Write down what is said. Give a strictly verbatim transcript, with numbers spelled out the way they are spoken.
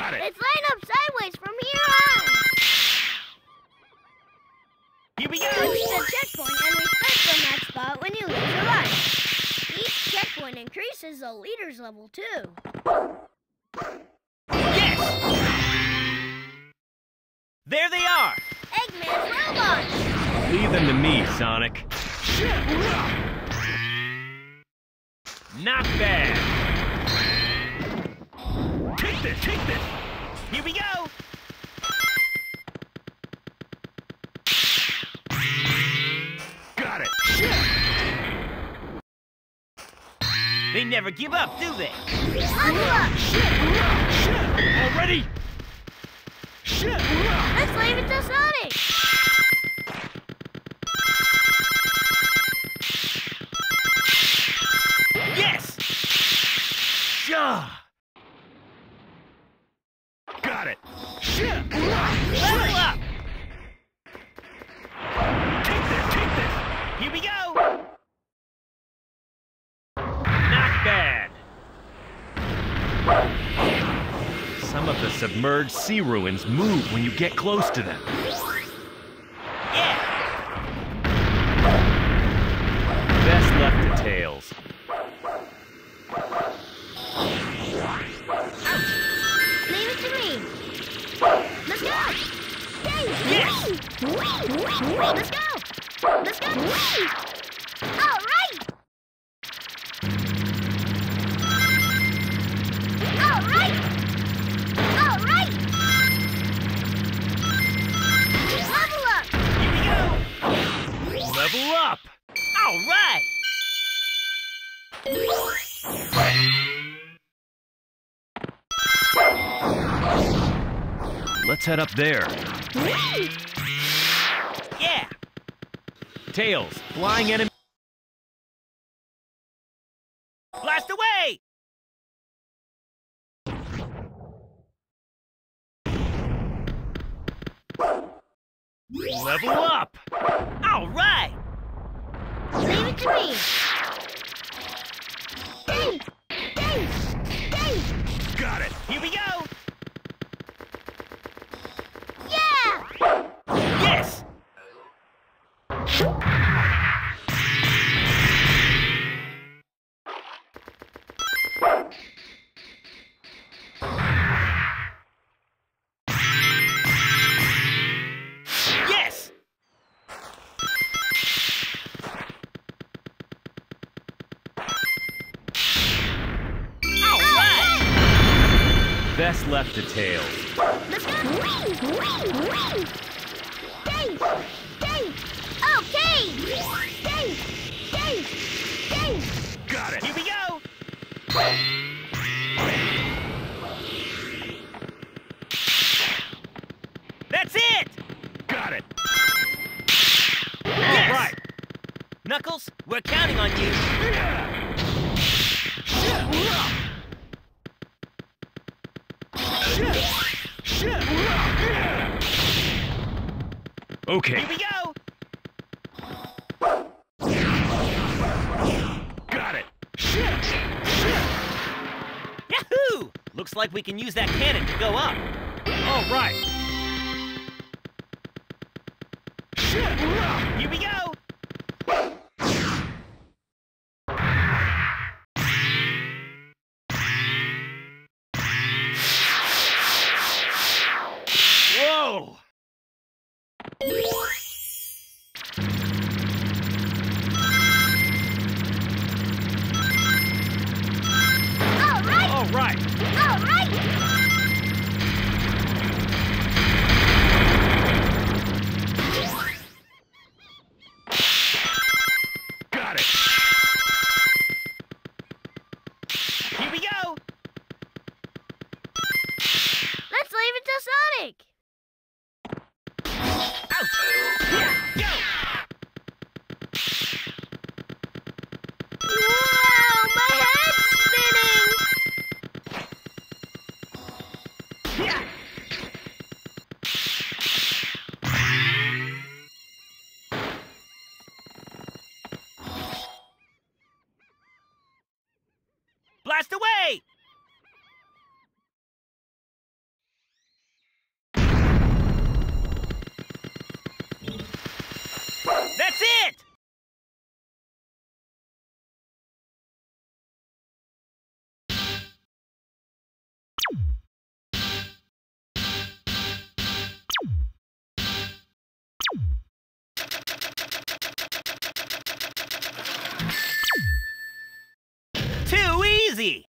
Got it. It's line up sideways from here on. Here we go. Reach the checkpoint and restart from that spot when you lose a life. Each checkpoint increases the leader's level too. Yes! There they are. Eggman's robots. Leave them to me, Sonic. Not bad. Take this, take this. Here we go. Got it. They never give up, do they? Level up. Already? Let's leave it to Sonic. Yes! Shah! Got it! Level up! Take this, take this! Here we go! Not bad! Some of the submerged sea ruins move when you get close to them. Yeah! Best left to Tails. Leave it to me. Let's go. Yes! Let's go. Let's go. All right. All right. All right. Level up. Here we go! Level up! All right! Let's head up there. Yeah! Tails, flying enemy. Blast away! Level up! All right! Leave it to me. Dave! Dave! Dave! Got it! Here we go! Yeah! Yes! Yes! All right! Best left to Tails. Let's go! Wing! Wing! Wing! Dave! Dave! Okay! Dave! Dave! Dave! Got it! Here we go! That's it! Got it! Yes! All right! Knuckles, we're counting on you! Okay. Here we go! Got it! Yahoo! Looks like we can use that cannon to go up. All right. Here we go! Whoa! All right! All right! All right! Got it! Here we go! Let's leave it to Sonic. Ouch! Here, go! Wow, my head's spinning. Yeah! Blast away! That's it! Too easy!